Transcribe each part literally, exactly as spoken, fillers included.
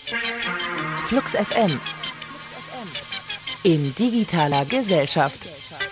Flux F M. In digitaler Gesellschaft.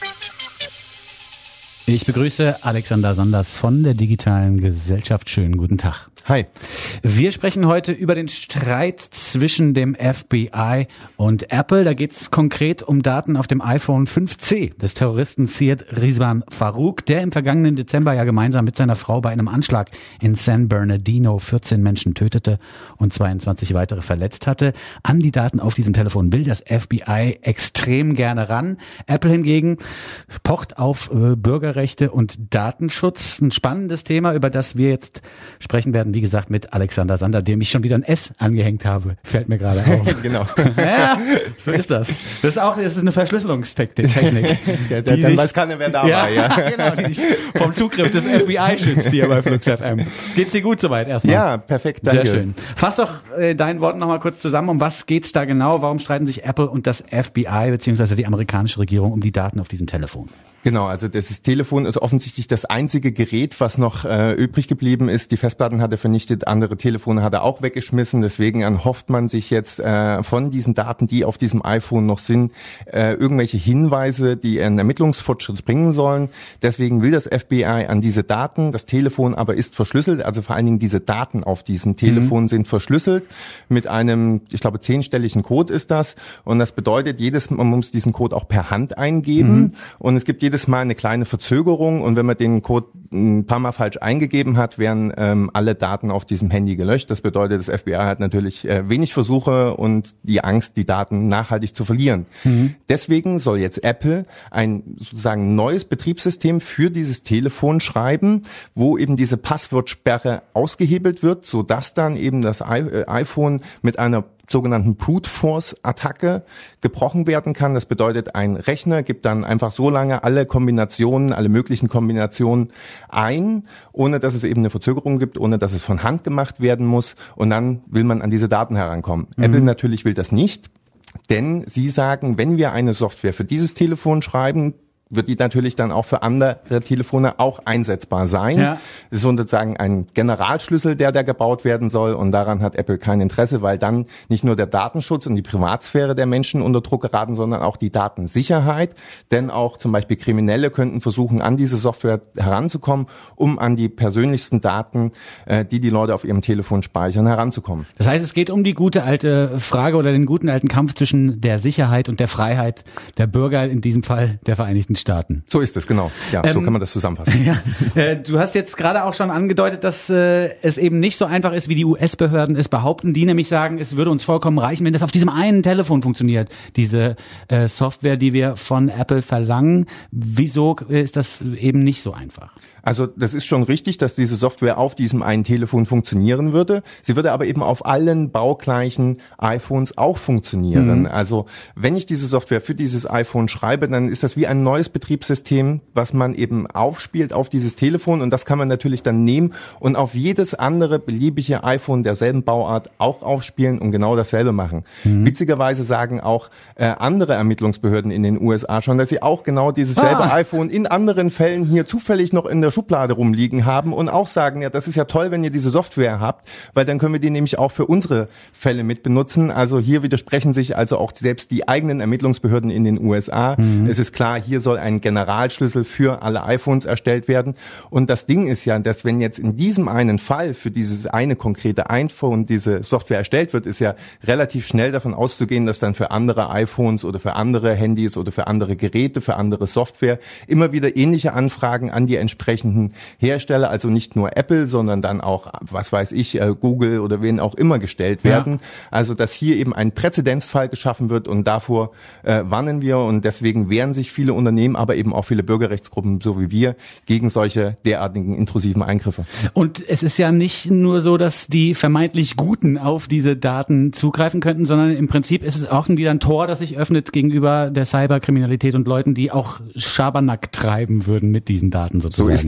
Ich begrüße Alexander Sanders von der digitalen Gesellschaft. Schönen guten Tag. Hi. Wir sprechen heute über den Streit zwischen dem F B I und Apple. Da geht es konkret um Daten auf dem iPhone fünf C des Terroristen Syed Rizwan Farouk, der im vergangenen Dezember ja gemeinsam mit seiner Frau bei einem Anschlag in San Bernardino vierzehn Menschen tötete und zweiundzwanzig weitere verletzt hatte. An die Daten auf diesem Telefon will das F B I extrem gerne ran. Apple hingegen pocht auf äh, Bürgerrechte und Datenschutz. Ein spannendes Thema, über das wir jetzt sprechen werden. Wie gesagt, mit Alexander Sander, dem ich schon wieder ein S angehängt habe. Fällt mir gerade auf. Genau. Ja, so ist das. Das ist auch, das ist eine Verschlüsselungstechnik. der, der, dann weiß keiner, wer da ja, war. Ja, genau, die dich vom Zugriff des F B I schützt hier bei Flux F M. Geht's dir gut soweit erstmal? Ja, perfekt, danke. Sehr schön. Fass doch äh, deinen Worten nochmal kurz zusammen. Um was geht's da genau? Warum streiten sich Apple und das F B I bzw. die amerikanische Regierung um die Daten auf diesem Telefon? Genau, also das Telefon ist offensichtlich das einzige Gerät, was noch äh, übrig geblieben ist. Die Festplatten hat er vernichtet, andere Telefone hat er auch weggeschmissen. Deswegen erhofft man sich jetzt äh, von diesen Daten, die auf diesem iPhone noch sind, äh, irgendwelche Hinweise, die einen Ermittlungsfortschritt bringen sollen. Deswegen will das F B I an diese Daten. Das Telefon aber ist verschlüsselt, also vor allen Dingen diese Daten auf diesem Telefon mhm. sind verschlüsselt mit einem, ich glaube, zehnstelligen Code ist das. Und das bedeutet, jedes, man muss diesen Code auch per Hand eingeben. Mhm. Und es gibt jedes Mal eine kleine Verzögerung und wenn man den Code ein paar Mal falsch eingegeben hat, werden ähm, alle Daten auf diesem Handy gelöscht. Das bedeutet, das F B I hat natürlich äh, wenig Versuche und die Angst, die Daten nachhaltig zu verlieren. Mhm. Deswegen soll jetzt Apple ein sozusagen neues Betriebssystem für dieses Telefon schreiben, wo eben diese Passwortsperre ausgehebelt wird, sodass dann eben das I- äh, iPhone mit einer sogenannten Brute Force Attacke gebrochen werden kann. Das bedeutet, ein Rechner gibt dann einfach so lange alle Kombinationen, alle möglichen Kombinationen ein, ohne dass es eben eine Verzögerung gibt, ohne dass es von Hand gemacht werden muss. Und dann will man an diese Daten herankommen. Mhm. Apple natürlich will das nicht, denn sie sagen, wenn wir eine Software für dieses Telefon schreiben, wird die natürlich dann auch für andere Telefone auch einsetzbar sein. Ja. Das ist sozusagen ein Generalschlüssel, der da gebaut werden soll und daran hat Apple kein Interesse, weil dann nicht nur der Datenschutz und die Privatsphäre der Menschen unter Druck geraten, sondern auch die Datensicherheit, denn auch zum Beispiel Kriminelle könnten versuchen, an diese Software heranzukommen, um an die persönlichsten Daten, die die Leute auf ihrem Telefon speichern, heranzukommen. Das heißt, es geht um die gute alte Frage oder den guten alten Kampf zwischen der Sicherheit und der Freiheit der Bürger, in diesem Fall der Vereinigten Staaten. Staaten. So ist es, genau. Ja, ähm, so kann man das zusammenfassen. Ja. Äh, du hast jetzt gerade auch schon angedeutet, dass äh, es eben nicht so einfach ist, wie die U S-Behörden es behaupten. Die nämlich sagen, es würde uns vollkommen reichen, wenn das auf diesem einen Telefon funktioniert, diese äh, Software, die wir von Apple verlangen. Wieso ist das eben nicht so einfach? Also das ist schon richtig, dass diese Software auf diesem einen Telefon funktionieren würde. Sie würde aber eben auf allen baugleichen iPhones auch funktionieren. Mhm. Also wenn ich diese Software für dieses iPhone schreibe, dann ist das wie ein neues Betriebssystem, was man eben aufspielt auf dieses Telefon und das kann man natürlich dann nehmen und auf jedes andere beliebige iPhone derselben Bauart auch aufspielen und genau dasselbe machen. Mhm. Witzigerweise sagen auch äh, andere Ermittlungsbehörden in den U S A schon, dass sie auch genau dieses selbe ah. iPhone in anderen Fällen hier zufällig noch in der Schublade rumliegen haben und auch sagen, ja, das ist ja toll, wenn ihr diese Software habt, weil dann können wir die nämlich auch für unsere Fälle mit benutzen. Also hier widersprechen sich also auch selbst die eigenen Ermittlungsbehörden in den U S A. Mhm. Es ist klar, hier soll ein Generalschlüssel für alle iPhones erstellt werden. Und das Ding ist ja, dass wenn jetzt in diesem einen Fall für dieses eine konkrete iPhone diese Software erstellt wird, ist ja relativ schnell davon auszugehen, dass dann für andere iPhones oder für andere Handys oder für andere Geräte, für andere Software immer wieder ähnliche Anfragen an die entsprechenden Hersteller, also nicht nur Apple, sondern dann auch, was weiß ich, Google oder wen auch immer gestellt werden. Ja. Also, dass hier eben ein Präzedenzfall geschaffen wird und davor äh, warnen wir und deswegen wehren sich viele Unternehmen, aber eben auch viele Bürgerrechtsgruppen, so wie wir, gegen solche derartigen intrusiven Eingriffe. Und es ist ja nicht nur so, dass die vermeintlich Guten auf diese Daten zugreifen könnten, sondern im Prinzip ist es auch wieder ein Tor, das sich öffnet gegenüber der Cyberkriminalität und Leuten, die auch Schabernack treiben würden mit diesen Daten sozusagen. So ist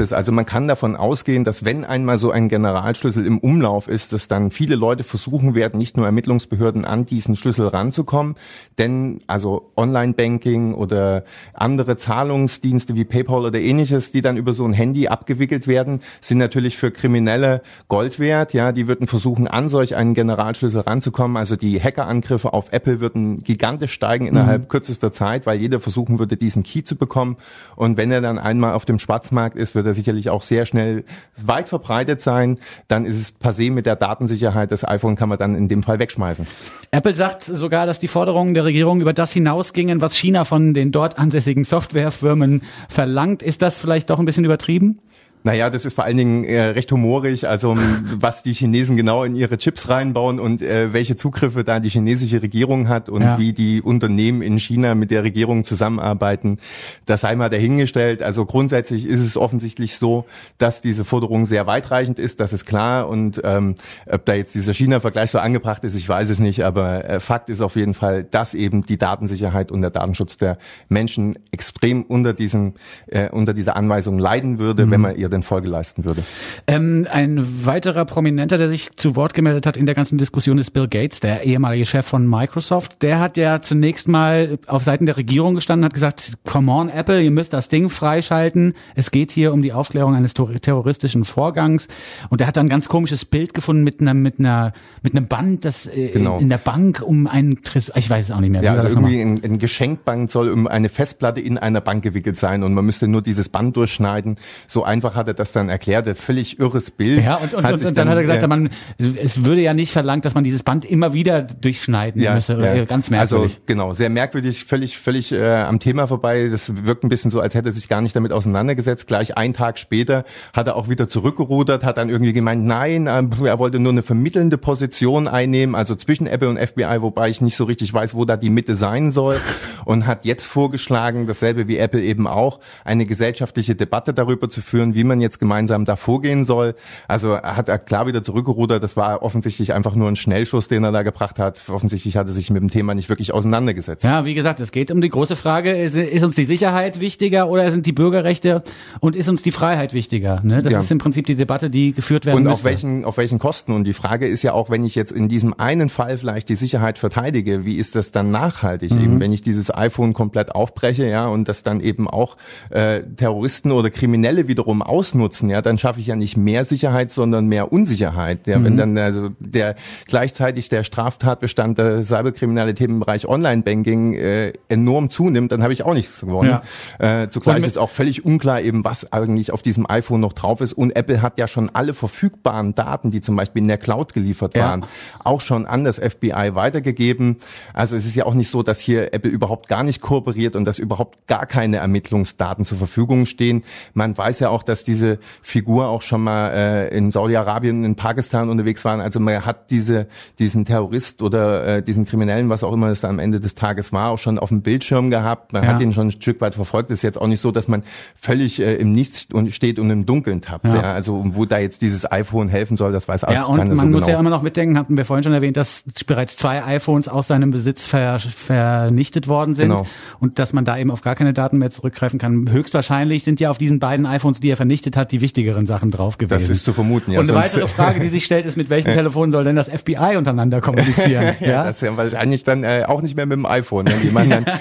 es. Also man kann davon ausgehen, dass wenn einmal so ein Generalschlüssel im Umlauf ist, dass dann viele Leute versuchen werden, nicht nur Ermittlungsbehörden an diesen Schlüssel ranzukommen, denn also Online-Banking oder andere Zahlungsdienste wie PayPal oder ähnliches, die dann über so ein Handy abgewickelt werden, sind natürlich für Kriminelle Gold wert. Ja, die würden versuchen, an solch einen Generalschlüssel ranzukommen. Also die Hackerangriffe auf Apple würden gigantisch steigen innerhalb mhm. kürzester Zeit, weil jeder versuchen würde, diesen Key zu bekommen. Und wenn er dann einmal auf dem Schwarzmarkt ist, wird er sicherlich auch sehr schnell weit verbreitet sein. Dann ist es passé mit der Datensicherheit. Das iPhone kann man dann in dem Fall wegschmeißen. Apple sagt sogar, dass die Forderungen der Regierung über das hinausgingen, was China von den dort ansässigen Softwarefirmen verlangt. Ist das vielleicht doch ein bisschen übertrieben? Naja, das ist vor allen Dingen äh, recht humorig, also was die Chinesen genau in ihre Chips reinbauen und äh, welche Zugriffe da die chinesische Regierung hat und ja. wie die Unternehmen in China mit der Regierung zusammenarbeiten, das sei mal dahingestellt. Also grundsätzlich ist es offensichtlich so, dass diese Forderung sehr weitreichend ist, das ist klar. Und ähm, ob da jetzt dieser China-Vergleich so angebracht ist, ich weiß es nicht, aber äh, Fakt ist auf jeden Fall, dass eben die Datensicherheit und der Datenschutz der Menschen extrem unter diesem äh, unter dieser Anweisung leiden würde, mhm. wenn man ihr denn Folge leisten würde. Ähm, ein weiterer Prominenter, der sich zu Wort gemeldet hat in der ganzen Diskussion, ist Bill Gates, der ehemalige Chef von Microsoft. Der hat ja zunächst mal auf Seiten der Regierung gestanden, hat gesagt, come on Apple, ihr müsst das Ding freischalten. Es geht hier um die Aufklärung eines terroristischen Vorgangs. Und er hat dann ein ganz komisches Bild gefunden mit einer mit einer mit einem Band, das äh, genau. in der Bank um einen Tresor, ich weiß es auch nicht mehr. Ja, also irgendwie ein, ein Geschenkband soll um eine Festplatte in einer Bank gewickelt sein und man müsste nur dieses Band durchschneiden. So einfach hat er das dann erklärt, ein völlig irres Bild. Ja, und, und, und, und dann, dann hat er gesagt, äh, man, es würde ja nicht verlangt, dass man dieses Band immer wieder durchschneiden ja, müsse. Ja. Ganz merkwürdig. Also genau, sehr merkwürdig, völlig völlig äh, am Thema vorbei. Das wirkt ein bisschen so, als hätte er sich gar nicht damit auseinandergesetzt. Gleich einen Tag später hat er auch wieder zurückgerudert, hat dann irgendwie gemeint, nein, äh, er wollte nur eine vermittelnde Position einnehmen, also zwischen Apple und F B I, wobei ich nicht so richtig weiß, wo da die Mitte sein soll. Und hat jetzt vorgeschlagen, dasselbe wie Apple eben auch, eine gesellschaftliche Debatte darüber zu führen, wie man jetzt gemeinsam da vorgehen soll. Also er hat er klar wieder zurückgerudert. Das war offensichtlich einfach nur ein Schnellschuss, den er da gebracht hat. Offensichtlich hat er sich mit dem Thema nicht wirklich auseinandergesetzt. Ja, wie gesagt, es geht um die große Frage, ist, ist uns die Sicherheit wichtiger oder sind die Bürgerrechte und ist uns die Freiheit wichtiger? Ne? Das ja. ist im Prinzip die Debatte, die geführt werden und müsste. Und auf welchen, auf welchen Kosten? Und die Frage ist ja auch, wenn ich jetzt in diesem einen Fall vielleicht die Sicherheit verteidige, wie ist das dann nachhaltig? Mhm. Eben, wenn ich dieses iPhone komplett aufbreche, ja, und das dann eben auch äh, Terroristen oder Kriminelle wiederum ausnutzen, ja, dann schaffe ich ja nicht mehr Sicherheit, sondern mehr Unsicherheit. Ja, mhm. Wenn dann also der gleichzeitig der Straftatbestand der Cyberkriminalität im Bereich Online-Banking äh, enorm zunimmt, dann habe ich auch nichts gewonnen. Ja. Äh, zugleich ist auch völlig unklar eben, was eigentlich auf diesem iPhone noch drauf ist. Und Apple hat ja schon alle verfügbaren Daten, die zum Beispiel in der Cloud geliefert ja. waren, auch schon an das F B I weitergegeben. Also es ist ja auch nicht so, dass hier Apple überhaupt gar nicht kooperiert und dass überhaupt gar keine Ermittlungsdaten zur Verfügung stehen. Man weiß ja auch, dass diese Figur auch schon mal äh, in Saudi-Arabien, in Pakistan unterwegs waren. Also man hat diese diesen Terrorist oder äh, diesen Kriminellen, was auch immer es da am Ende des Tages war, auch schon auf dem Bildschirm gehabt. Man ja. hat ihn schon ein Stück weit verfolgt. Es ist jetzt auch nicht so, dass man völlig äh, im Nichts steht und im Dunkeln tappt. Ja. Ja, also wo da jetzt dieses iPhone helfen soll, das weiß auch ja, und keiner man so muss genau. ja immer noch mitdenken, hatten wir vorhin schon erwähnt, dass bereits zwei iPhones aus seinem Besitz ver, vernichtet worden sind genau. und dass man da eben auf gar keine Daten mehr zurückgreifen kann. Höchstwahrscheinlich sind ja auf diesen beiden iPhones, die er vernichtet hat, die wichtigeren Sachen drauf gewesen. Das ist zu vermuten, ja. Und eine weitere Frage, die sich stellt, ist, mit welchen Telefonen soll denn das F B I untereinander kommunizieren? ja, ja, das ist ja wahrscheinlich dann äh, auch nicht mehr mit dem iPhone. Wenn jemand dann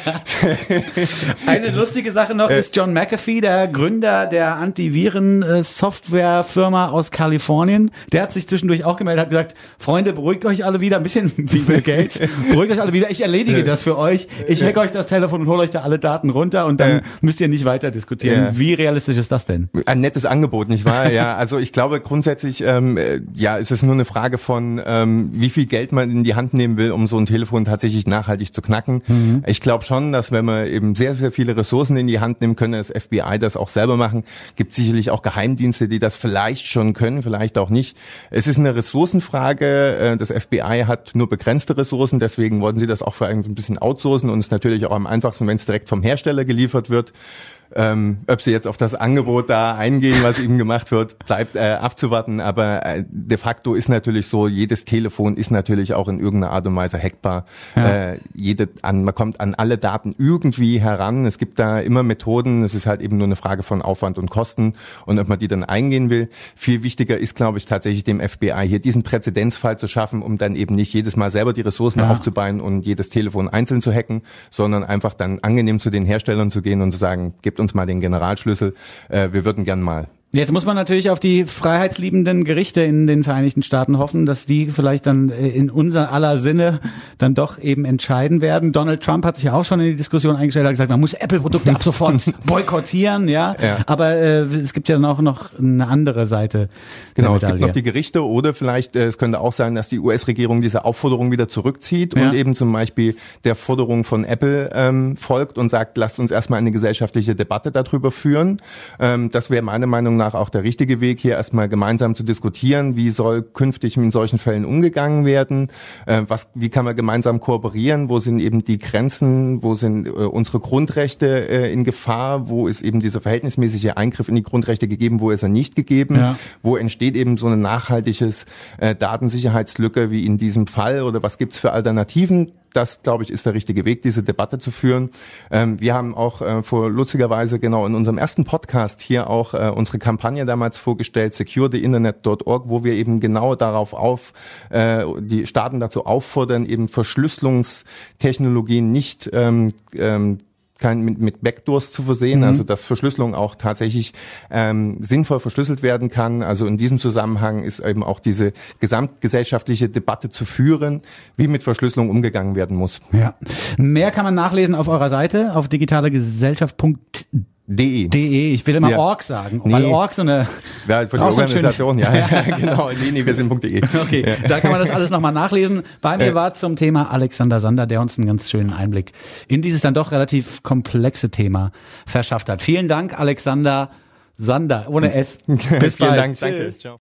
Eine lustige Sache noch ist John McAfee, der Gründer der Antiviren-Softwarefirma aus Kalifornien. Der hat sich zwischendurch auch gemeldet, hat gesagt, Freunde, beruhigt euch alle wieder, ein bisschen wie Bill Gates, beruhigt euch alle wieder, ich erledige das für euch, ich hack euch das Telefon und hole euch da alle Daten runter und dann müsst ihr nicht weiter diskutieren. Ja. Wie realistisch ist das denn? Ein nettes Angebot, nicht wahr? Ja, also ich glaube grundsätzlich, ähm, ja, ist es nur eine Frage von, ähm, wie viel Geld man in die Hand nehmen will, um so ein Telefon tatsächlich nachhaltig zu knacken. Mhm. Ich glaube schon, dass wenn man eben sehr, sehr viele Ressourcen in die Hand nimmt, können das F B I das auch selber machen. Gibt sicherlich auch Geheimdienste, die das vielleicht schon können, vielleicht auch nicht. Es ist eine Ressourcenfrage. Das F B I hat nur begrenzte Ressourcen, deswegen wollten sie das auch für ein bisschen outsourcen und es ist natürlich auch am einfachsten, wenn es direkt vom Hersteller geliefert wird. Ähm, ob sie jetzt auf das Angebot da eingehen, was eben gemacht wird, bleibt äh, abzuwarten. Aber äh, de facto ist natürlich so, jedes Telefon ist natürlich auch in irgendeiner Art und Weise hackbar. Ja. Äh, jede, an, man kommt an alle Daten irgendwie heran. Es gibt da immer Methoden. Es ist halt eben nur eine Frage von Aufwand und Kosten und ob man die dann eingehen will. Viel wichtiger ist, glaube ich, tatsächlich dem F B I hier diesen Präzedenzfall zu schaffen, um dann eben nicht jedes Mal selber die Ressourcen ja. aufzubauen und jedes Telefon einzeln zu hacken, sondern einfach dann angenehm zu den Herstellern zu gehen und zu sagen, gebt uns mal den Generalschlüssel, äh, wir würden gern mal. Jetzt muss man natürlich auf die freiheitsliebenden Gerichte in den Vereinigten Staaten hoffen, dass die vielleicht dann in unser aller Sinne dann doch eben entscheiden werden. Donald Trump hat sich ja auch schon in die Diskussion eingestellt, hat gesagt, man muss Apple-Produkte ab sofort boykottieren, ja. ja. Aber äh, es gibt ja dann auch noch eine andere Seite. Genau, es gibt noch die Gerichte oder vielleicht, äh, es könnte auch sein, dass die U S-Regierung diese Aufforderung wieder zurückzieht ja. und eben zum Beispiel der Forderung von Apple ähm, folgt und sagt, lasst uns erstmal eine gesellschaftliche Debatte darüber führen. Ähm, das wäre meiner Meinung nach nach auch der richtige Weg, hier erstmal gemeinsam zu diskutieren, wie soll künftig in solchen Fällen umgegangen werden, äh, was, wie kann man gemeinsam kooperieren, wo sind eben die Grenzen, wo sind äh, unsere Grundrechte äh, in Gefahr, wo ist eben dieser verhältnismäßige Eingriff in die Grundrechte gegeben, wo ist er nicht gegeben, ja. wo entsteht eben so eine nachhaltiges äh, Datensicherheitslücke wie in diesem Fall oder was gibt's für Alternativen? Das, glaube ich, ist der richtige Weg, diese Debatte zu führen. Ähm, wir haben auch äh, vor lustigerweise genau in unserem ersten Podcast hier auch äh, unsere Kampagne damals vorgestellt, secure the internet dot org, wo wir eben genau darauf auf, äh, die Staaten dazu auffordern, eben Verschlüsselungstechnologien nicht ähm, ähm, Kein, mit, mit Backdoors zu versehen, mhm. also dass Verschlüsselung auch tatsächlich ähm, sinnvoll verschlüsselt werden kann. Also in diesem Zusammenhang ist eben auch diese gesamtgesellschaftliche Debatte zu führen, wie mit Verschlüsselung umgegangen werden muss. Ja. Mehr kann man nachlesen auf eurer Seite, auf digitalegesellschaft punkt de. De. Ich will immer ja. Org sagen, weil nee. Org so eine... Ja, von der Organisation, so ja, ja, genau. Nee, nee, wir sind .de. Okay, ja. Da kann man das alles nochmal nachlesen. Bei mir ja. war zum Thema Alexander Sander, der uns einen ganz schönen Einblick in dieses dann doch relativ komplexe Thema verschafft hat. Vielen Dank, Alexander Sander, ohne S. Bis bald. Vielen Dank, danke. Ciao.